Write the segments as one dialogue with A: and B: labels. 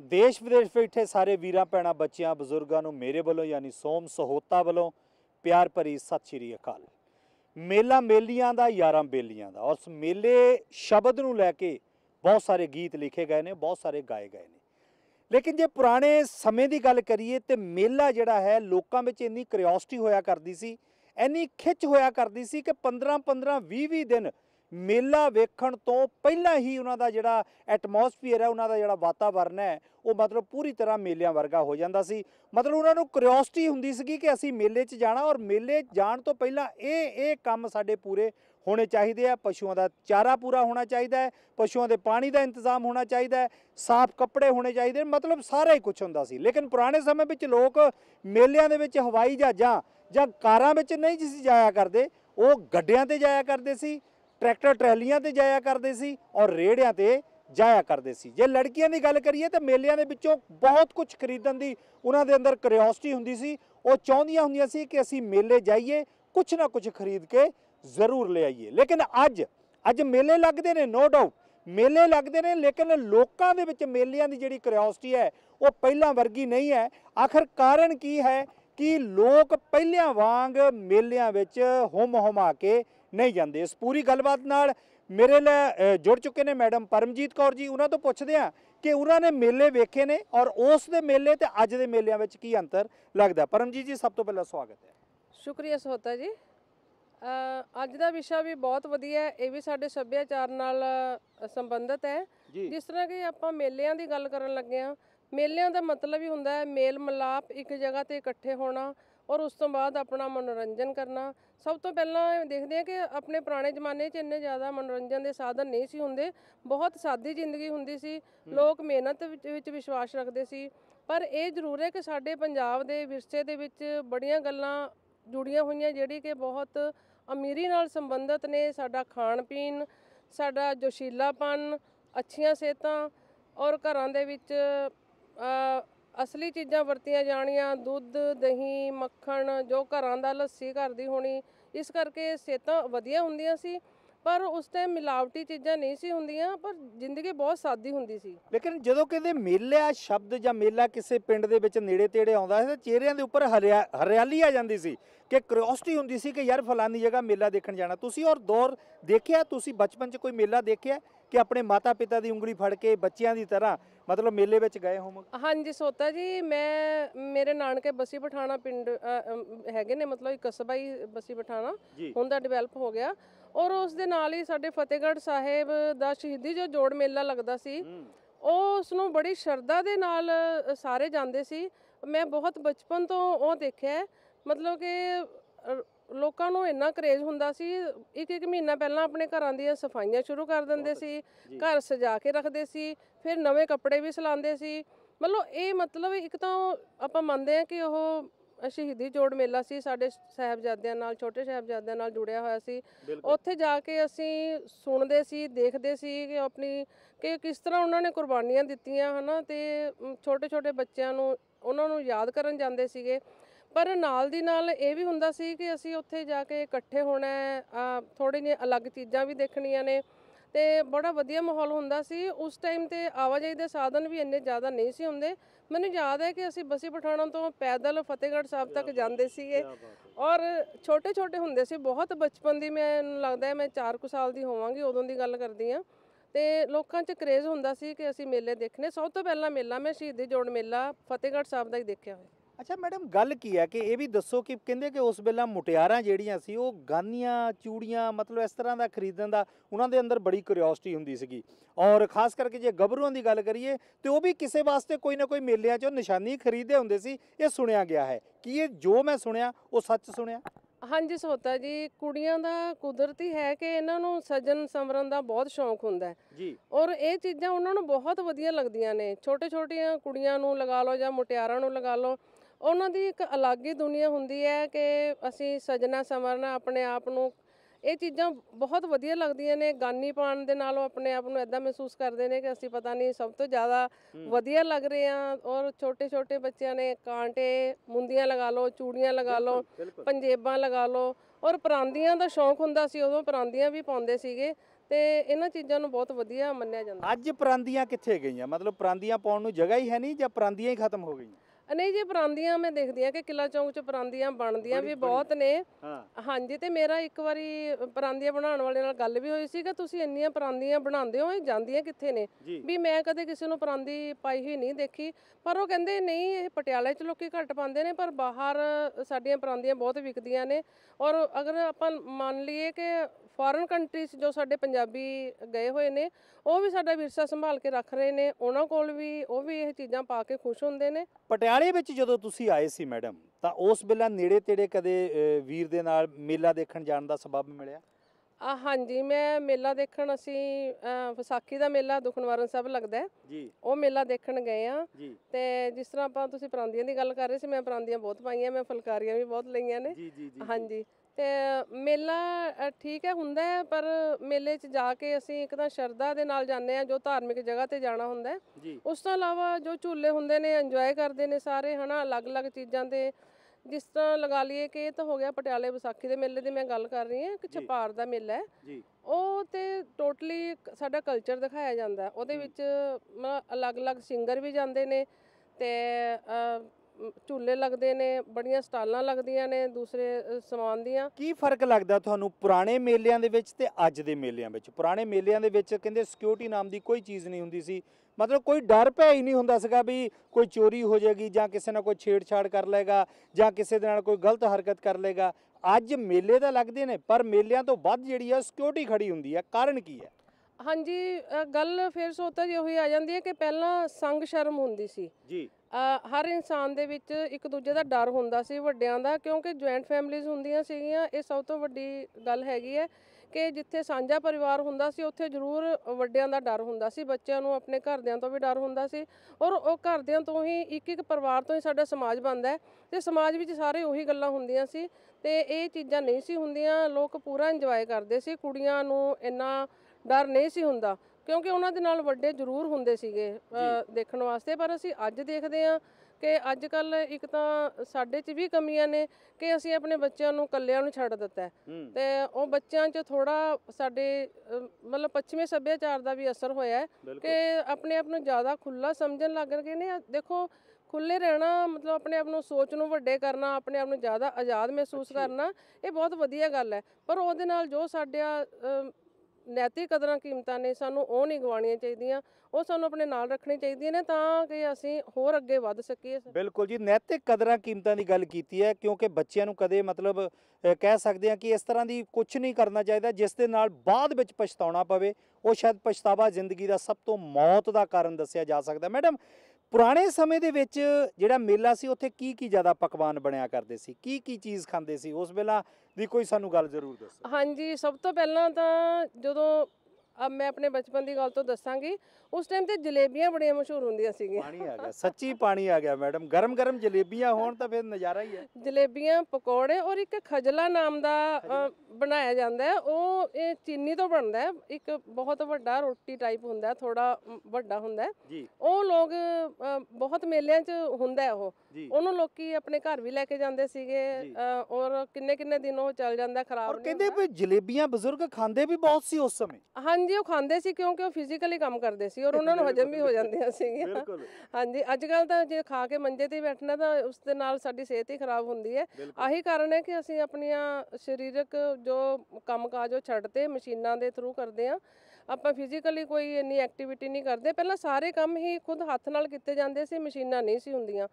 A: देश विदेश बैठे सारे वीरां भैणां बच्चियां बजुर्गों नूं मेरे वालों यानी सोम सहोता वालों प्यार भरी सत श्री अकाल। मेला मेलियां दा यारां बेलियां दा, और उस मेले शब्द नूं लैके बहुत सारे गीत लिखे गए ने, बहुत सारे गाए गए ने। लेकिन जे पुराने समय की गल करिए तो मेला जिहड़ा है लोकां विच इन्नी क्यूरियोसिटी होया करदी सी, इन्नी खिच होया करदी सी कि 15-15 20-20 दिन मेला वेखण तो पहला ही उन्हां दा जिहड़ा एटमोसफीयर है, उन्हां दा जिहड़ा वातावरण है वो मतलब पूरी तरह मेलिਆਂ वर्गा हो जाता सी। मतलब उन्हां नूं क्यूरियोसिटी हुंदी सी कि असीं मेले 'च जाना, और मेले जाण तो पहला ये काम साडे पूरे होने चाहिए। पशुओं का चारा पूरा होना चाहिए, पशुओं के पानी का इंतजाम होना चाहिए, साफ कपड़े होने चाहिए, मतलब सारा ही कुछ होंदा सी। लेकिन पुराने समय में लोग मेलिਆਂ ਦੇ ਵਿੱਚ हवाई जहाज़ां ਜਾਂ कारां ਵਿੱਚ नहीं जिस जाया करते, वो गड्डियां ते जाया करते सी, ट्रैक्टर ट्रैलियां ते जाया करते सी और रेहड़ियां ते जाया करते सी। जे लड़कियां की गल करिए तो मेलिਆਂ ਦੇ ਵਿੱਚੋਂ बहुत कुछ खरीदण की उन्हां दे अंदर क्यूरियोसिटी हुंदी सी। वो चाहुंदियां हुंदियां सी कि असीं मेले जाइए, कुछ ना कुछ खरीद के जरूर ले आइए। लेकिन अज मेले लगते हैं, नो डाउट मेले लगते हैं, लेकिन लोगों के विच मेलिਆਂ की जिहड़ी क्यूरियोसिटी है वो पहलां वर्गी नहीं है। आखिर कारण की है कि लोग पहलियां वांग मेलिਆਂ विच हुम हुमा के नहीं जाते। इस पूरी गलबात नाल मेरे लिए जुड़ चुके हैं मैडम परमजीत कौर जी। उन्होंने तो पुछते हैं कि उन्होंने मेले वेखे ने और उस दे मेले ते अज दे मेलिਆਂ विच की अंतर लगता। परमजीत जी सब तो पहला स्वागत है।
B: शुक्रिया सहोता जी। ਅੱਜ ਦਾ ਵਿਸ਼ਾ ਵੀ ਬਹੁਤ ਵਧੀਆ ਹੈ, ਇਹ ਵੀ ਸਾਡੇ ਸੱਭਿਆਚਾਰ ਨਾਲ ਸੰਬੰਧਿਤ ਹੈ। ਜਿਸ ਤਰ੍ਹਾਂ ਕਿ ਆਪਾਂ ਮੇਲਿਆਂ ਦੀ ਗੱਲ ਕਰਨ ਲੱਗੇ ਹਾਂ, ਮੇਲਿਆਂ ਦਾ ਮਤਲਬ ਹੀ ਹੁੰਦਾ ਹੈ ਮੇਲ ਮਿਲਾਪ, ਇੱਕ ਜਗ੍ਹਾ ਤੇ ਇਕੱਠੇ ਹੋਣਾ ਔਰ ਉਸ ਤੋਂ ਬਾਅਦ ਆਪਣਾ ਮਨੋਰੰਜਨ ਕਰਨਾ। ਸਭ ਤੋਂ ਪਹਿਲਾਂ ਦੇਖਦੇ ਹਾਂ ਕਿ ਆਪਣੇ ਪੁਰਾਣੇ ਜ਼ਮਾਨੇ 'ਚ ਇੰਨੇ ਜ਼ਿਆਦਾ ਮਨੋਰੰਜਨ ਦੇ ਸਾਧਨ ਨਹੀਂ ਸੀ ਹੁੰਦੇ, ਬਹੁਤ ਸਾਦੀ ਜ਼ਿੰਦਗੀ ਹੁੰਦੀ ਸੀ, ਲੋਕ ਮਿਹਨਤ ਵਿੱਚ ਵਿਸ਼ਵਾਸ ਰੱਖਦੇ ਸੀ। ਪਰ ਇਹ ਜ਼ਰੂਰ ਹੈ ਕਿ ਸਾਡੇ ਪੰਜਾਬ ਦੇ ਵਿਰਸੇ ਦੇ ਵਿੱਚ ਬੜੀਆਂ ਗੱਲਾਂ जुड़ियां हुई जिहड़ी कि बहुत अमीरी नाल संबंधित ने। साडा खाण पीन, साडा जोशीलापन, अच्छियां सेहतां और घरां दे विच असली चीज़ां वरतियां जाणियां, दुध दही मक्खण, जो घरां दा लस्सी घर दी होनी, इस करके सेहतां वधिया हुंदियां सी। पर उस टाइम मिलावटी चीज़ां नहीं सी हुंदियां, पर जिंदगी बहुत सादी हुंदी सी।
A: लेकिन जदों कहते मेला शब्द ਜਾਂ मेला किसी पिंड ਦੇ ਵਿੱਚ ਨੇੜੇ ਤੇੜੇ ਆਉਂਦਾ ਹੈ, ਚਿਹਰਿਆਂ ਦੇ ਉੱਪਰ ਹਰਿਆਲੀ ਆ ਜਾਂਦੀ ਸੀ ਕਿ क्यूरियोसिटी ਹੁੰਦੀ ਸੀ ਕਿ ਯਾਰ ਫਲਾਨੀ ਜਗ੍ਹਾ ਮੇਲਾ ਦੇਖਣ ਜਾਣਾ। ਤੁਸੀਂ ਔਰ ਦੌਰ ਦੇਖਿਆ, ਤੁਸੀਂ ਬਚਪਨ 'ਚ ਕੋਈ ਮੇਲਾ ਦੇਖਿਆ ਕਿ ਆਪਣੇ ਮਾਤਾ ਪਿਤਾ ਦੀ ਉਂਗਲੀ ਫੜ ਕੇ ਬੱਚਿਆਂ ਦੀ ਤਰ੍ਹਾਂ मतलब मेले ਵਿੱਚ ਗਏ ਹੋਵੋ?
B: हाँ जी सोता जी, मैं मेरे नानके बसी पठाना पिंड हैगे ने, मतलब एक कस्बा ही बसी पठाना हुण दा डिवेलप हो गया। और उस दे नाल ही साडे फतेहगढ़ साहिब दा शहीदी जो जोड़ मेला लगदा सी, उस नूं बड़ी शरधा दे नाल सारे जांदे सी। मैं बहुत बचपन तो वो देखिया, मतलब कि ਲੋਕਾਂ ਨੂੰ ਇੰਨਾ ਕਰੇਜ਼ ਹੁੰਦਾ ਸੀ, ਇੱਕ ਮਹੀਨਾ ਪਹਿਲਾਂ ਆਪਣੇ ਘਰਾਂ ਦੀਆਂ ਸਫਾਈਆਂ ਸ਼ੁਰੂ ਕਰ ਦਿੰਦੇ ਸੀ, ਘਰ ਸਜਾ ਕੇ ਰੱਖਦੇ ਸੀ, ਫਿਰ ਨਵੇਂ ਕੱਪੜੇ ਵੀ ਸਿਲਾਉਂਦੇ ਸੀ। ਮਤਲਬ ਇੱਕ ਤਾਂ ਆਪਾਂ ਮੰਨਦੇ ਹਾਂ ਕਿ ਉਹ ਸ਼ਹੀਦੀ ਜੋੜ ਮੇਲਾ ਸੀ, ਸਾਡੇ ਸਾਹਿਬਜ਼ਾਦਿਆਂ ਨਾਲ, ਛੋਟੇ ਸਾਹਿਬਜ਼ਾਦਿਆਂ ਨਾਲ ਜੁੜਿਆ ਹੋਇਆ ਸੀ। ਉੱਥੇ ਜਾ ਕੇ ਅਸੀਂ ਸੁਣਦੇ ਸੀ, ਦੇਖਦੇ ਸੀ ਕਿ ਆਪਣੀ ਕਿ ਕਿਸ ਤਰ੍ਹਾਂ ਉਹਨਾਂ ਨੇ ਕੁਰਬਾਨੀਆਂ ਦਿੱਤੀਆਂ ਹੈ ਨਾ, ਤੇ ਛੋਟੇ ਛੋਟੇ ਬੱਚਿਆਂ ਨੂੰ ਉਹਨਾਂ ਨੂੰ ਯਾਦ ਕਰਨ ਜਾਂਦੇ ਸੀਗੇ। पर नाल दी नाल ये भी हुंदा सी कि असीं उत्थे जाके इकट्ठे होना है, थोड़ी जी अलग चीज़ां भी देखणियां ने, ते बड़ा वधिया माहौल हुंदा सी। उस टाइम ते आवाजाही दे साधन भी इन्ने ज़्यादा नहीं सी हुंदे। मैनूं याद है कि असीं बसी पठाणा तो पैदल फतेहगढ़ साहब तक जांदे सीगे, और छोटे छोटे हुंदे सी, बहुत बचपन दी, मैनूं लगदा है मैं 4 कुछ साल दी होवांगी, उदों दी गल करदी हां। ते लोकां 'च क्रेज़ हुंदा सी कि असीं मेले देखने। सब तो पहला मेला मैं शहीदी जोड़ मेला फतेहगढ़ साहब दा ही देखिया होया।
A: अच्छा मैडम गल की है कि ये भी दसो कि कहते कि उस वेला मुटियारां ਜਿਹੜੀਆਂ ਸੀ ਉਹ ਗਾਨੀਆਂ ਚੂੜੀਆਂ मतलब इस तरह ਦਾ ਖਰੀਦਣ ਦਾ ਉਹਨਾਂ ਦੇ ਅੰਦਰ ਬੜੀ क्यूरियोसिटी ਹੁੰਦੀ ਸੀਗੀ। ਔਰ ਖਾਸ ਕਰਕੇ ਜੇ ਗੱਭਰੂਆਂ ਦੀ ਗੱਲ ਕਰੀਏ ਤੇ ਉਹ ਵੀ ਕਿਸੇ ਵਾਸਤੇ ਕੋਈ ਨਾ ਕੋਈ ਮੇਲਿਆਂ 'ਚੋਂ ਨਿਸ਼ਾਨੀ ਖਰੀਦਦੇ ਹੁੰਦੇ ਸੀ। ਇਹ ਸੁਣਿਆ ਗਿਆ ਹੈ ਕਿ ਇਹ ਜੋ ਮੈਂ ਸੁਣਿਆ ਉਹ ਸੱਚ ਸੁਣਿਆ?
B: हाँ जी सोता जी, कुड़ियां दा कुदरती है कि इन्हां नूं सजन संवरन दा बहुत शौक हुंदा है जी, और ये चीज़ां उन्हां नूं बहुत वधिया लगदियां ने। छोटे छोटियां कुड़ियां नूं लगा लो जां मुटियारां नूं लगा लो, ਉਹਨਾਂ ਦੀ ਇੱਕ ਅਲੱਗ ਹੀ ਦੁਨੀਆ ਹੁੰਦੀ ਹੈ ਕਿ ਅਸੀਂ ਸਜਣਾ ਸੰਵਰਨਾ ਆਪਣੇ ਆਪ ਨੂੰ। ਇਹ ਚੀਜ਼ਾਂ ਬਹੁਤ ਵਧੀਆ ਲੱਗਦੀਆਂ ਨੇ। ਗਾਨੀ ਪਾਉਣ ਦੇ ਨਾਲ ਉਹ ਆਪਣੇ ਆਪ ਨੂੰ ਇੱਦਾਂ ਮਹਿਸੂਸ ਕਰਦੇ ਨੇ ਕਿ ਅਸੀਂ ਪਤਾ ਨਹੀਂ ਸਭ ਤੋਂ ਜ਼ਿਆਦਾ ਵਧੀਆ ਲੱਗ ਰਹੇ ਹਾਂ। ਔਰ ਛੋਟੇ ਛੋਟੇ ਬੱਚਿਆਂ ਨੇ ਕਾਂਟੇ, ਮੁੰਦੀਆਂ ਲਗਾ ਲਓ, ਚੂੜੀਆਂ ਲਗਾ ਲਓ, ਪੰਜੇਬਾਂ ਲਗਾ ਲਓ, ਔਰ ਪਰਾਂਦੀਆਂ ਦਾ ਸ਼ੌਂਕ ਹੁੰਦਾ ਸੀ, ਉਦੋਂ ਪਰਾਂਦੀਆਂ ਵੀ ਪਾਉਂਦੇ ਸੀਗੇ। ਤੇ ਇਹਨਾਂ ਚੀਜ਼ਾਂ ਨੂੰ ਬਹੁਤ ਵਧੀਆ ਮੰਨਿਆ ਜਾਂਦਾ।
A: ਅੱਜ ਪਰਾਂਦੀਆਂ ਕਿੱਥੇ ਗਈਆਂ? ਮਤਲਬ ਪਰਾਂਦੀਆਂ ਪਾਉਣ ਨੂੰ ਜਗ੍ਹਾ ਹੀ ਹੈ ਨਹੀਂ ਜਾਂ ਪਰਾਂਦੀਆਂ ਹੀ ਖਤਮ ਹੋ ਗਈਆਂ?
B: ਨਹੀਂ ਜੀ, ਪਰਾਂਦੀਆਂ ਮੈਂ ਦੇਖਦੀ ਹਾਂ ਕਿ ਕਿਲਾ ਚੌਂਕ 'ਚ ਪਰਾਂਦੀਆਂ ਬਣਦੀਆਂ ਵੀ ਬਹੁਤ ਨੇ। ਹਾਂਜੀ, ਤੇ ਮੇਰਾ ਇੱਕ ਵਾਰੀ ਪਰਾਂਦੀਆਂ ਬਣਾਉਣ ਵਾਲੇ ਨਾਲ ਗੱਲ ਵੀ ਹੋਈ ਸੀ ਕਿ ਤੁਸੀਂ ਇੰਨੀਆਂ ਪਰਾਂਦੀਆਂ ਬਣਾਉਂਦੇ ਹੋ, ਇਹ ਜਾਂਦੀਆਂ ਕਿੱਥੇ ਨੇ? ਵੀ ਮੈਂ ਕਦੇ ਕਿਸੇ ਨੂੰ ਪਰਾਂਦੀ ਪਾਈ ਹੋਈ ਨਹੀਂ ਦੇਖੀ। ਪਰ ਉਹ ਕਹਿੰਦੇ ਨਹੀਂ, ਇਹ ਪਟਿਆਲੇ 'ਚ ਲੋਕੀ ਘੱਟ ਪਾਉਂਦੇ ਨੇ, ਪਰ ਬਾਹਰ ਸਾਡੀਆਂ ਪਰਾਂਦੀਆਂ ਬਹੁਤ ਵਿਕਦੀਆਂ ਨੇ। ਔਰ ਅਗਰ ਆਪਾਂ ਮੰਨ ਲਈਏ ਕਿ ਫੋਰਨ ਕੰਟਰੀਜ਼ ਜੋ ਸਾਡੇ ਪੰਜਾਬੀ ਗਏ ਹੋਏ ਨੇ, ਉਹ ਵੀ ਸਾਡਾ ਵਿਰਸਾ ਸੰਭਾਲ ਕੇ ਰੱਖ ਰਹੇ ਨੇ, ਉਹਨਾਂ ਕੋਲ ਵੀ ਉਹ ਵੀ ਇਹ ਚੀਜ਼ਾਂ ਪਾ ਕੇ ਖੁਸ਼ ਹੁੰਦੇ ਨੇ।
A: ਪਟਿਆਲੇ ਵਿੱਚ ਜਦੋਂ ਤੁਸੀਂ ਆਏ ਸੀ ਮੈਡਮ, ਤਾਂ ਉਸ ਵੇਲੇ ਨੇੜੇ ਤੇੜੇ ਕਦੇ ਵੀਰ ਦੇ ਨਾਲ ਮੇਲਾ ਦੇਖਣ ਜਾਣ ਦਾ ਸਬਬ ਮਿਲਿਆ?
B: ਹਾਂਜੀ, ਮੈਂ ਮੇਲਾ ਦੇਖਣ, ਅਸੀਂ ਵਿਸਾਖੀ ਦਾ ਮੇਲਾ ਦੁਖਨਿਵਾਰਨ ਸਾਹਿਬ ਲੱਗਦਾ ਹੈ ਜੀ, ਉਹ ਮੇਲਾ ਦੇਖਣ ਗਏ ਆ। ਤੇ ਜਿਸ ਤਰ੍ਹਾਂ ਆਪਾਂ ਤੁਸੀਂ ਪਰਾਂਦੀਆਂ ਦੀ ਗੱਲ ਕਰ ਰਹੇ ਸੀ, ਮੈਂ ਪਰਾਂਦੀਆਂ ਬਹੁਤ ਪਾਈਆਂ, ਮੈਂ ਫੁਲਕਾਰੀਆਂ ਵੀ ਬਹੁਤ ਲਈਆਂ ਨੇ। ਹਾਂਜੀ, ਤੇ ਮੇਲਾ ਠੀਕ ਹੈ, ਹੁੰਦਾ ਹੈ, ਪਰ ਮੇਲੇ 'ਚ ਜਾ ਕੇ ਅਸੀਂ ਇੱਕ ਤਾਂ ਸ਼ਰਧਾ ਦੇ ਨਾਲ ਜਾਂਦੇ ਹਾਂ, ਜੋ ਧਾਰਮਿਕ ਜਗ੍ਹਾ ਤੇ ਜਾਣਾ ਹੁੰਦਾ ਹੈ। ਉਸ ਤੋਂ ਇਲਾਵਾ ਜੋ ਝੂਲੇ ਹੁੰਦੇ ਨੇ, ਇੰਜੋਏ ਕਰਦੇ ਨੇ ਸਾਰੇ, ਹਨਾ, ਅਲੱਗ-ਅਲੱਗ ਚੀਜ਼ਾਂ ਤੇ। ਜਿਸ ਤਰ੍ਹਾਂ ਲਗਾ ਲਈਏ ਕਿ ਇਹ ਤਾਂ ਹੋ ਗਿਆ ਪਟਿਆਲੇ ਵਿਸਾਖੀ ਦੇ ਮੇਲੇ ਦੀ ਮੈਂ ਗੱਲ ਕਰ ਰਹੀ ਹਾਂ, ਇੱਕ ਛਪਾਰ ਦਾ ਮੇਲਾ ਹੈ, ਉਹ ਤੇ ਟੋਟਲੀ ਸਾਡਾ ਕਲਚਰ ਦਿਖਾਇਆ ਜਾਂਦਾ। ਉਹਦੇ ਵਿੱਚ ਅਲੱਗ-ਅਲੱਗ ਸਿੰਗਰ ਵੀ ਜਾਂਦੇ ਨੇ ਤੇ ਝੂਲੇ ਲੱਗਦੇ ਨੇ, ਬੜੀਆਂ ਸਟਾਲਾਂ ਲੱਗਦੀਆਂ ਨੇ ਦੂਸਰੇ ਸਮਾਨ ਦੀਆਂ। ਕੀ
A: ਫਰਕ ਲੱਗਦਾ ਤੁਹਾਨੂੰ ਪੁਰਾਣੇ ਮੇਲਿਆਂ ਦੇ ਵਿੱਚ ਤੇ ਅੱਜ ਦੇ ਮੇਲਿਆਂ ਵਿੱਚ? ਪੁਰਾਣੇ ਮੇਲਿਆਂ ਦੇ ਵਿੱਚ ਕਹਿੰਦੇ ਸਿਕਿਉਰਿਟੀ ਨਾਮ ਦੀ ਕੋਈ ਚੀਜ਼ ਨਹੀਂ ਹੁੰਦੀ ਸੀ, ਮਤਲਬ ਕੋਈ ਡਰ ਭੈ ਹੀ ਨਹੀਂ ਹੁੰਦਾ ਸੀਗਾ ਵੀ ਕੋਈ ਚੋਰੀ ਹੋ ਜਾਏਗੀ ਜਾਂ ਕਿਸੇ ਨਾਲ ਕੋਈ ਛੇੜਛਾੜ ਕਰ ਲਏਗਾ ਜਾਂ ਕਿਸੇ ਦੇ ਨਾਲ ਕੋਈ ਗਲਤ ਹਰਕਤ ਕਰ ਲਏਗਾ। ਅੱਜ ਮੇਲੇ ਤਾਂ ਲੱਗਦੇ ਨੇ, ਪਰ ਮੇਲਿਆਂ ਤੋਂ ਵੱਧ ਜਿਹੜੀ ਆ ਸਿਕਿਉਰਿਟੀ ਖੜੀ ਹੁੰਦੀ ਹੈ। ਕਾਰਨ ਕੀ ਹੈ?
B: ਹਾਂਜੀ, ਗੱਲ ਫਿਰ ਸੋਤਾ ਜੀ ਉਹੀ ਆ ਜਾਂਦੀ ਹੈ ਕਿ ਪਹਿਲਾਂ ਸੰਗ ਸ਼ਰਮ ਹੁੰਦੀ ਸੀ ਜੀ। ਹਰ ਇਨਸਾਨ ਦੇ ਵਿੱਚ ਇੱਕ ਦੂਜੇ ਦਾ ਡਰ ਹੁੰਦਾ ਸੀ, ਵੱਡਿਆਂ ਦਾ, ਕਿਉਂਕਿ ਜੁਆਇੰਟ ਫੈਮਿਲੀਜ਼ ਹੁੰਦੀਆਂ ਸੀਗੀਆਂ। ਇਹ ਸਭ ਤੋਂ ਵੱਡੀ ਗੱਲ ਹੈਗੀ ਹੈ ਕਿ ਜਿੱਥੇ ਸਾਂਝਾ ਪਰਿਵਾਰ ਹੁੰਦਾ ਸੀ, ਉੱਥੇ ਜ਼ਰੂਰ ਵੱਡਿਆਂ ਦਾ ਡਰ ਹੁੰਦਾ ਸੀ। ਬੱਚਿਆਂ ਨੂੰ ਆਪਣੇ ਘਰਦਿਆਂ ਤੋਂ ਵੀ ਡਰ ਹੁੰਦਾ ਸੀ, ਔਰ ਉਹ ਘਰਦਿਆਂ ਤੋਂ ਹੀ, ਇੱਕ ਪਰਿਵਾਰ ਤੋਂ ਹੀ ਸਾਡਾ ਸਮਾਜ ਬਣਦਾ ਹੈ, ਤੇ ਸਮਾਜ ਵਿੱਚ ਸਾਰੇ ਉਹੀ ਗੱਲਾਂ ਹੁੰਦੀਆਂ ਸੀ। ਤੇ ਇਹ ਚੀਜ਼ਾਂ ਨਹੀਂ ਸੀ ਹੁੰਦੀਆਂ, ਲੋਕ ਪੂਰਾ ਇੰਜੋਏ ਕਰਦੇ ਸੀ। ਕੁੜੀਆਂ ਨੂੰ ਇੰਨਾ ਡਰ ਨਹੀਂ ਸੀ ਹੁੰਦਾ, ਕਿਉਂਕਿ ਉਹਨਾਂ ਦੇ ਨਾਲ ਵੱਡੇ ਜ਼ਰੂਰ ਹੁੰਦੇ ਸੀਗੇ ਦੇਖਣ ਵਾਸਤੇ। ਪਰ ਅਸੀਂ ਅੱਜ ਦੇਖਦੇ ਹਾਂ ਕਿ ਅੱਜ ਕੱਲ ਇੱਕ ਤਾਂ ਸਾਡੇ 'ਚ ਵੀ ਕਮੀਆਂ ਨੇ ਕਿ ਅਸੀਂ ਆਪਣੇ ਬੱਚਿਆਂ ਨੂੰ ਇਕੱਲਿਆਂ ਨੂੰ ਛੱਡ ਦਿੱਤਾ, ਤੇ ਉਹ ਬੱਚਿਆਂ 'ਚ ਥੋੜਾ ਸਾਡੇ ਮਤਲਬ ਪੱਛਮੀ ਸੱਭਿਆਚਾਰ ਦਾ ਵੀ ਅਸਰ ਹੋਇਆ ਕਿ ਆਪਣੇ ਆਪ ਨੂੰ ਜ਼ਿਆਦਾ ਖੁੱਲ੍ਹਾ ਸਮਝਣ ਲੱਗ ਗਏ ਨੇ। ਦੇਖੋ, ਖੁੱਲ੍ਹੇ ਰਹਿਣਾ ਮਤਲਬ ਆਪਣੇ ਆਪ ਨੂੰ, ਸੋਚ ਨੂੰ ਵੱਡੇ ਕਰਨਾ, ਆਪਣੇ ਆਪ ਨੂੰ ਜ਼ਿਆਦਾ ਆਜ਼ਾਦ ਮਹਿਸੂਸ ਕਰਨਾ, ਇਹ ਬਹੁਤ ਵਧੀਆ ਗੱਲ ਹੈ। ਪਰ ਉਹਦੇ ਨਾਲ ਜੋ ਸਾਡਾ ਨੈਤਿਕ ਕਦਰਾਂ ਕੀਮਤਾਂ ਨੇ, ਸਾਨੂੰ ਉਹ ਨਹੀਂ ਗਵਾਉਣੀਆਂ ਚਾਹੀਦੀਆਂ, ਉਹ ਸਾਨੂੰ ਆਪਣੇ ਨਾਲ ਰੱਖਣੀਆਂ ਚਾਹੀਦੀਆਂ ਨੇ, ਤਾਂ ਕਿ ਅਸੀਂ ਹੋਰ ਅੱਗੇ ਵੱਧ ਸਕੀਏ।
A: ਬਿਲਕੁਲ ਜੀ, ਨੈਤਿਕ ਕਦਰਾਂ ਕੀਮਤਾਂ ਦੀ ਗੱਲ ਕੀਤੀ ਹੈ, ਕਿਉਂਕਿ ਬੱਚਿਆਂ ਨੂੰ ਕਦੇ ਮਤਲਬ ਕਹਿ ਸਕਦੇ ਹਾਂ ਕਿ ਇਸ ਤਰ੍ਹਾਂ ਦੀ ਕੁਝ ਨਹੀਂ ਕਰਨਾ ਚਾਹੀਦਾ ਜਿਸ ਦੇ ਨਾਲ ਬਾਅਦ ਵਿੱਚ ਪਛਤਾਉਣਾ ਪਵੇ। ਉਹ ਸ਼ਾਇਦ ਪਛਤਾਵਾ ਜ਼ਿੰਦਗੀ ਦਾ ਸਭ ਤੋਂ ਮੌਤ ਦਾ ਕਾਰਨ ਦੱਸਿਆ ਜਾ ਸਕਦਾ। ਮੈਡਮ, ਪੁਰਾਣੇ ਸਮੇਂ ਦੇ ਵਿੱਚ ਜਿਹੜਾ ਮੇਲਾ ਸੀ, ਉੱਥੇ ਕੀ ਕੀ ਜ਼ਿਆਦਾ ਪਕਵਾਨ ਬਣਿਆ ਕਰਦੇ ਸੀ? ਕੀ ਕੀ ਚੀਜ਼ ਖਾਂਦੇ ਸੀ ਉਸ ਵੇਲੇ ਦੀ? ਕੋਈ ਸਾਨੂੰ ਗੱਲ ਜ਼ਰੂਰ ਦੱਸੋ।
B: ਹਾਂਜੀ, ਸਭ ਤੋਂ ਪਹਿਲਾਂ ਤਾਂ ਜਦੋਂ ਮੈਂ ਆਪਣੇ ਬਚਪਨ ਦੀ ਗੱਲ ਤੋਂ ਦੱਸਾਂਗੀ, ਉਸ ਟਾਈਮ ਤੇ ਜਲੇਬੀਆਂ ਬੜੀਆਂ ਮਸ਼ਹੂਰ ਹੁੰਦੀਆਂ ਸੀਗੀਆਂ।
A: ਪਾਣੀ ਆ ਗਿਆ, ਸੱਚੀ ਪਾਣੀ ਆ ਗਿਆ ਮੈਡਮ। ਗਰਮ ਗਰਮ ਜਲੇਬੀਆਂ ਹੋਣ ਤਾਂ ਫਿਰ ਨਜ਼ਾਰਾ ਹੀ ਹੈ।
B: ਜਲੇਬੀਆਂ, ਪਕੌੜੇ, ਔਰ ਇੱਕ ਖਜਲਾ ਨਾਮ ਦਾ ਬਣਾਇਆ ਜਾਂਦਾ ਹੈ। ਉਹ ਇਹ ਚੀਨੀ ਤੋਂ ਬਣਦਾ ਹੈ, ਇੱਕ ਬਹੁਤ ਵੱਡਾ ਰੋਟੀ ਟਾਈਪ ਹੁੰਦਾ, ਥੋੜਾ ਵੱਡਾ ਹੁੰਦਾ ਜੀ। ਉਹ ਲੋਕ ਬਹੁਤ ਮੇਲਿਆਂ 'ਚ ਹੁੰਦਾ ਉਹ, ਉਹਨੂੰ ਲੋਕੀ ਆਪਣੇ ਘਰ ਵੀ ਲੈ ਕੇ ਜਾਂਦੇ ਸੀਗੇ, ਔਰ ਕਿੰਨੇ ਕਿੰਨੇ ਦਿਨ ਉਹ ਚੱਲ ਜਾਂਦਾ, ਖਰਾਬ ਨਹੀਂ ਹੁੰਦਾ।
A: ਕਹਿੰਦੇ ਵੀ ਜਲੇਬੀਆਂ ਬਜ਼ੁਰਗ ਖਾਂਦੇ ਵੀ ਬਹੁਤ ਸੀ ਉਸ ਸਮੇਂ।
B: ਹਾਂਜੀ, ਉਹ ਖਾਂਦੇ ਸੀ ਕਿਉਂਕਿ ਉਹ ਫਿਜ਼ੀਕਲੀ ਕੰਮ ਕਰਦੇ ਸੀ, ਔਰ ਉਹਨਾਂ ਨੂੰ ਹਜਮ ਵੀ ਹੋ ਜਾਂਦੀਆਂ ਸੀਗੀਆਂ। ਹਾਂਜੀ, ਅੱਜ ਕੱਲ ਤਾਂ ਜੇ ਖਾ ਕੇ ਮੰਜੇ ਤੇ ਬੈਠਣਾ ਤਾਂ ਉਸ ਦੇ ਨਾਲ ਸਾਡੀ ਸਿਹਤ ਹੀ ਖਰਾਬ ਹੁੰਦੀ ਹੈ। ਆਹੀ ਕਾਰਨ ਹੈ ਕਿ ਅਸੀਂ ਆਪਣੀਆਂ ਸਰੀਰਕ ਜੋ ਕੰਮ ਕਾਜ ਉਹ ਛੱਡਦੇ, ਮਸ਼ੀਨਾਂ ਦੇ ਥਰੂ ਕਰਦੇ ਹਾਂ। ਆਪਾਂ ਫਿਜ਼ੀਕਲੀ ਕੋਈ ਇੰਨੀ ਐਕਟੀਵਿਟੀ ਨਹੀਂ ਕਰਦੇ। ਪਹਿਲਾਂ ਸਾਰੇ ਕੰਮ ਹੀ ਖੁਦ ਹੱਥ ਨਾਲ ਕੀਤੇ ਜਾਂਦੇ ਸੀ, ਮਸ਼ੀਨਾਂ ਨਹੀਂ ਸੀ ਹੁੰਦੀਆਂ,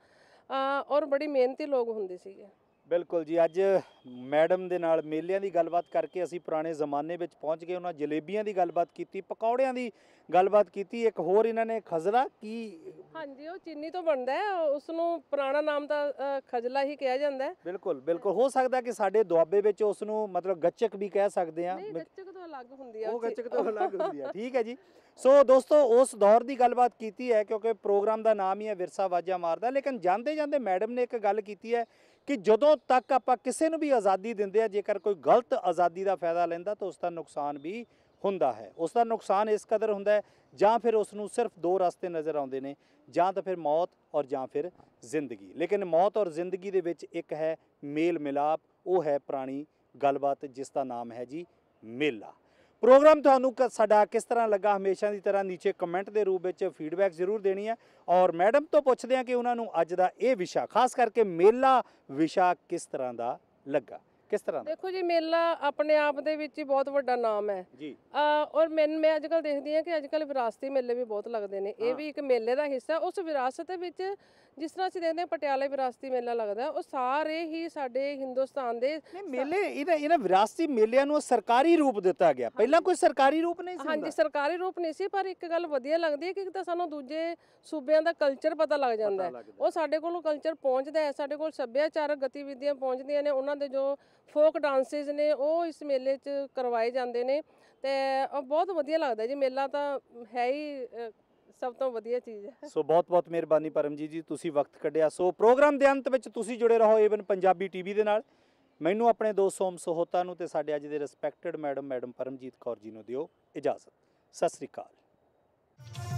B: ਔਰ ਬੜੀ ਮਿਹਨਤੀ ਲੋਕ ਹੁੰਦੇ ਸੀਗੇ।
A: ਬਿਲਕੁਲ ਜੀ, ਅੱਜ ਮੈਡਮ ਦੇ ਨਾਲ ਮੇਲਿਆਂ ਦੀ ਗੱਲਬਾਤ ਕਰਕੇ ਅਸੀਂ ਪੁਰਾਣੇ ਜ਼ਮਾਨੇ ਵਿੱਚ ਪਹੁੰਚ ਗਏ। ਉਹਨਾਂ ਜਲੇਬੀਆਂ ਦੀ ਗੱਲਬਾਤ ਕੀਤੀ, ਪਕੌੜਿਆਂ ਦੀ ਗੱਲਬਾਤ ਕੀਤੀ, ਇੱਕ ਹੋਰ ਇਹਨਾਂ ਨੇ ਖਜਲਾ ਕੀ।
B: ਹਾਂਜੀ, ਉਹ ਚੀਨੀ ਤੋਂ ਬਣਦਾ ਹੈ, ਉਸ ਨੂੰ ਪੁਰਾਣਾ ਨਾਮ ਤਾਂ ਖਜਲਾ ਹੀ ਕਿਹਾ ਜਾਂਦਾ ਹੈ।
A: ਬਿਲਕੁਲ ਬਿਲਕੁਲ, ਹੋ ਸਕਦਾ ਕਿ ਸਾਡੇ ਦੁਆਬੇ ਵਿੱਚ ਉਸ ਨੂੰ ਮਤਲਬ ਗੱਚਕ ਵੀ ਕਹਿ ਸਕਦੇ ਹਾਂ।
B: ਗੱਚਕ ਤੋਂ ਅਲੱਗ ਹੁੰਦੀ ਆ,
A: ਉਹ ਗੱਚਕ ਤੋਂ ਅਲੱਗ ਹੁੰਦੀ ਆ। ਠੀਕ ਹੈ ਜੀ। ਸੋ ਦੋਸਤੋ, ਉਸ ਦੌਰ ਦੀ ਗੱਲਬਾਤ ਕੀਤੀ ਹੈ, ਕਿਉਂਕਿ ਪ੍ਰੋਗਰਾਮ ਦਾ ਨਾਮ ਹੀ ਹੈ ਵਿਰਸਾ ਵਾਜਾ ਮਾਰਦਾ। ਲੇਕਿਨ ਜਾਂਦੇ ਜਾਂਦੇ ਮੈਡਮ ਨੇ ਇੱਕ ਗੱਲ ਕੀਤੀ ਹੈ ਕਿ ਜਦੋਂ ਤੱਕ ਆਪਾਂ ਕਿਸੇ ਨੂੰ ਵੀ ਆਜ਼ਾਦੀ ਦਿੰਦੇ ਆ, ਜੇਕਰ ਕੋਈ ਗਲਤ ਆਜ਼ਾਦੀ ਦਾ ਫਾਇਦਾ ਲੈਂਦਾ ਤਾਂ ਉਸ ਦਾ ਨੁਕਸਾਨ ਵੀ ਹੁੰਦਾ ਹੈ। ਉਸ ਦਾ ਨੁਕਸਾਨ ਇਸ ਕਦਰ ਹੁੰਦਾ ਹੈ, ਜਾਂ ਫਿਰ ਉਸ ਨੂੰ ਸਿਰਫ ਦੋ ਰਸਤੇ ਨਜ਼ਰ ਆਉਂਦੇ ਨੇ, ਜਾਂ ਤਾਂ ਫਿਰ ਮੌਤ ਔਰ ਜਾਂ ਫਿਰ ਜ਼ਿੰਦਗੀ। ਲੇਕਿਨ ਮੌਤ ਔਰ ਜ਼ਿੰਦਗੀ ਦੇ ਵਿੱਚ ਇੱਕ ਹੈ ਮੇਲ ਮਿਲਾਪ, ਉਹ ਹੈ ਪੁਰਾਣੀ ਗੱਲਬਾਤ ਜਿਸ ਦਾ ਨਾਮ ਹੈ ਜੀ ਮੇਲਾ। ਪ੍ਰੋਗਰਾਮ ਤੁਹਾਨੂੰ ਸਾਡਾ ਕਿਸ ਤਰ੍ਹਾਂ ਲੱਗਾ, ਹਮੇਸ਼ਾ ਦੀ ਤਰ੍ਹਾਂ ਨੀਚੇ ਕਮੈਂਟ ਦੇ ਰੂਪ ਵਿੱਚ ਫੀਡਬੈਕ ਜ਼ਰੂਰ ਦੇਣੀ ਹੈ। ਔਰ ਮੈਡਮ ਤੋਂ ਪੁੱਛਦੇ ਹਾਂ ਕਿ ਉਹਨਾਂ ਨੂੰ ਅੱਜ ਦਾ ਇਹ ਵਿਸ਼ਾ, ਖਾਸ ਕਰਕੇ ਮੇਲਾ ਵਿਸ਼ਾ ਕਿਸ ਤਰ੍ਹਾਂ ਦਾ ਲੱਗਾ, ਕਿਸ ਤਰ੍ਹਾਂ ਦਾ?
B: ਦੇਖੋ ਜੀ, ਮੇਲਾ ਆਪਣੇ ਆਪ ਦੇ ਵਿੱਚ ਹੀ ਬਹੁਤ ਵੱਡਾ ਨਾਮ ਹੈ
A: ਜੀ।
B: ਔਰ ਮੈਂ ਅੱਜ ਕੱਲ੍ਹ ਦੇਖਦੀ ਹਾਂ ਕਿ ਅੱਜ ਕੱਲ੍ਹ ਵਿਰਾਸਤੀ ਮੇਲੇ ਵੀ ਬਹੁਤ ਲੱਗਦੇ ਨੇ। ਇਹ ਵੀ ਇੱਕ ਮੇਲੇ ਦਾ ਹਿੱਸਾ। ਉਸ ਵਿਰਾਸਤ ਦੇ ਵਿੱਚ ਜਿਸ ਤਰ੍ਹਾਂ ਅਸੀਂ ਦੇਖਦੇ ਹਾਂ ਪਟਿਆਲੇ ਵਿਰਾਸਤੀ ਮੇਲਾ ਲੱਗਦਾ, ਉਹ ਸਾਰੇ ਹੀ ਸਾਡੇ ਹਿੰਦੁਸਤਾਨ ਦੇ
A: ਮੇਲੇ, ਇਹਨਾਂ ਵਿਰਾਸਤੀ ਮੇਲਿਆਂ ਨੂੰ ਸਰਕਾਰੀ ਰੂਪ ਦਿੱਤਾ ਗਿਆ। ਪਹਿਲਾਂ ਕੋਈ ਸਰਕਾਰੀ ਰੂਪ ਨਹੀਂ ਸੀ।
B: ਹਾਂਜੀ, ਸਰਕਾਰੀ ਰੂਪ ਨਹੀਂ ਸੀ, ਪਰ ਇੱਕ ਗੱਲ ਵਧੀਆ ਲੱਗਦੀ ਹੈ ਕਿ ਤਾਂ ਸਾਨੂੰ ਦੂਜੇ ਸੂਬਿਆਂ ਦਾ ਕਲਚਰ ਪਤਾ ਲੱਗ ਜਾਂਦਾ ਹੈ। ਉਹ ਸਾਡੇ ਕੋਲ ਕਲਚਰ ਪਹੁੰਚਦਾ ਹੈ, ਸਾਡੇ ਕੋਲ ਸੱਭਿਆਚਾਰਕ ਗਤੀਵਿਧੀਆਂ ਪਹੁੰਚਦੀਆਂ ਨੇ, ਉਹਨਾਂ ਦੇ ਜੋ ਫੋਕ ਡਾਂਸਿਸ ਨੇ ਉਹ ਇਸ ਮੇਲੇ 'ਚ ਕਰਵਾਏ ਜਾਂਦੇ ਨੇ ਤੇ ਬਹੁਤ ਵਧੀਆ ਲੱਗਦਾ ਜੀ। ਮੇਲਾ ਤਾਂ ਹੈ ਹੀ ਸਭ ਤੋਂ ਵਧੀਆ ਚੀਜ਼ ਹੈ।
A: ਸੋ ਬਹੁਤ ਬਹੁਤ ਮਿਹਰਬਾਨੀ ਪਰਮਜੀਤ ਜੀ, ਤੁਸੀਂ ਵਕਤ ਕੱਢਿਆ। ਸੋ ਪ੍ਰੋਗਰਾਮ ਦੇ ਅੰਤ ਵਿੱਚ ਤੁਸੀਂ ਜੁੜੇ ਰਹੋ ਏਵਨ ਪੰਜਾਬੀ ਟੀਵੀ ਦੇ ਨਾਲ। ਮੈਨੂੰ, ਆਪਣੇ ਦੋਸਤ ਸੋਮ ਸਹੋਤਾ ਨੂੰ ਤੇ ਸਾਡੇ ਅੱਜ ਦੇ ਰਿਸਪੈਕਟਡ ਮੈਡਮ ਪਰਮਜੀਤ ਕੌਰ ਜੀ ਨੂੰ ਦਿਓ ਇਜਾਜ਼ਤ। ਸਤਿ ਸ੍ਰੀ ਅਕਾਲ।